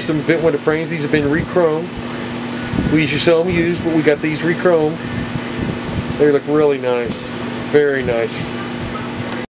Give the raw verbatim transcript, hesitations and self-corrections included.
Some vent window frames. These have been re-chromed. We usually sell them used, but we got these re-chromed. They look really nice. Very nice.